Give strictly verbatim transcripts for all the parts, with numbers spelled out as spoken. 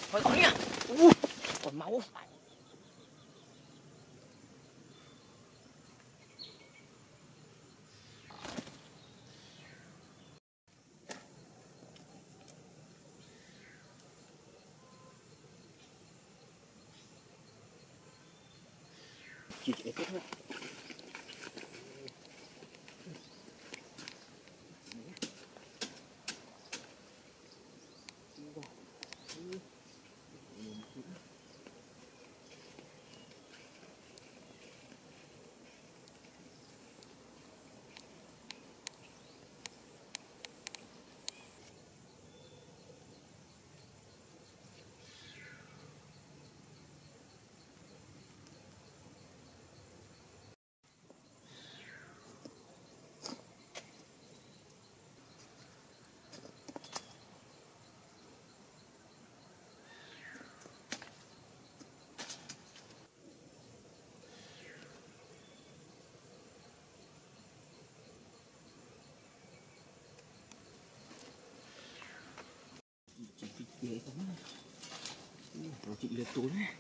Thôi con nha. Ui, còn máu. Chỉ chỉ thế thôi. Ghê lắm này. Rồi chị lượt tối này.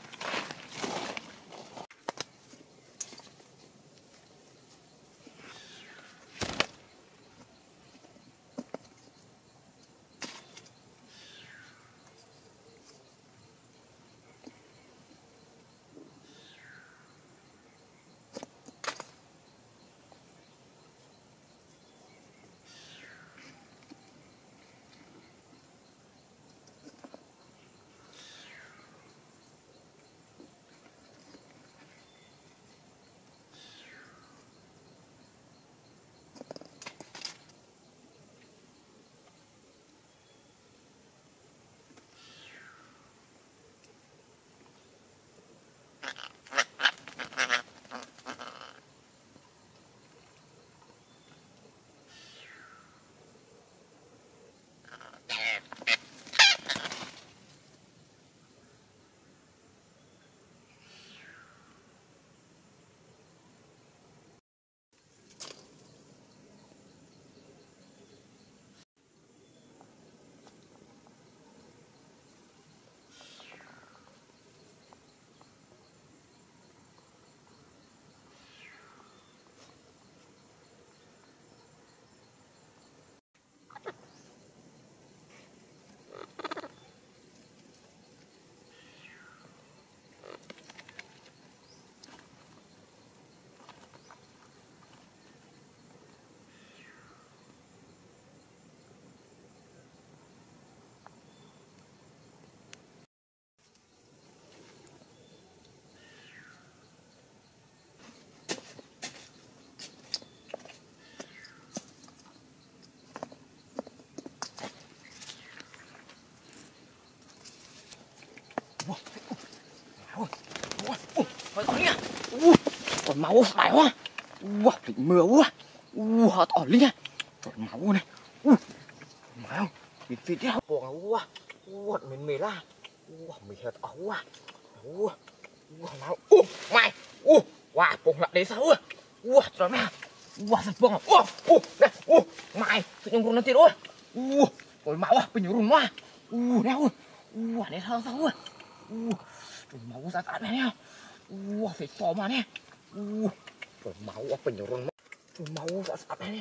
Thôi con nha. Ui, còn máu phải quá. Ui, thịnh mưa quá. Ui, họ tỏ linh nha. Còn máu này. Ui, máu. Thịt thịt đeo. Buông quá. Ui, mình mệt ra. Ui, mình hết ấu quá. Ui, ui, máu. Ui, mày. Ui, wow, buông lại đấy sao ui. Ui, trời mẹ. Ui, giật buông. Ui, ui, này. Ui, mày. Tự nhiên run nó tiệt ui. Ui, còn máu à, bình run quá. Ui, nè ui. Ui, này sao sao ui. Ui, trời máu ra tạt này nè. Ui, phải xò mà nè. Ui, trời máu á, bình run. Trời máu ra tạt này nè.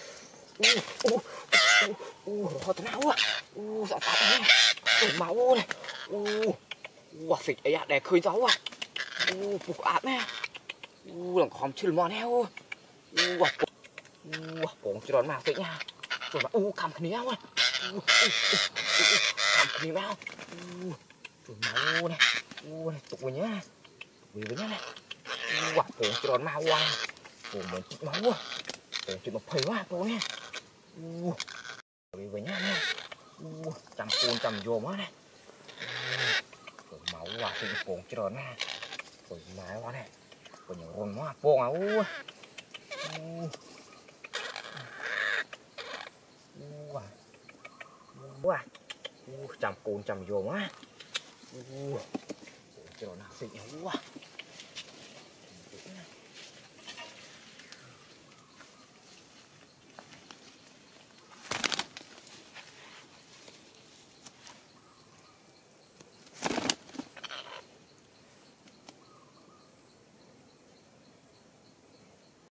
Ui, ui, ui, ui, nó thế nào á. Ui, ra tạt này nè. Trời máu này. Ui, ui, phải ấy ạ, để khơi gió à. Ui, phục ạp nè. Ui, làm khóm chửi mò nè. Ui, ui, ui, bóng chứ đón màu tệ nha. Trời máu, ui, cầm khní nhau à. Ui, ui, ui, cầm khní vào. Ui, trời máu này. Ui, tụi nhá. Vì với nhá này. Ui, bóng chứ đón màu à. Ui, muốn chích máu à. Bóng chứ nó phây quá bố nè. Ui, vì với nhá này. Ui, chăm côn chăm dồm á này. Ui, máu à, xinh bóng chứ đón nè. Ui, máu quá này. Ui, nhiều rôn quá bóng à. Ui, ui. Ui, ui, ui, chăm côn chăm dồm á. Ui, chứ nó nào xinh quá.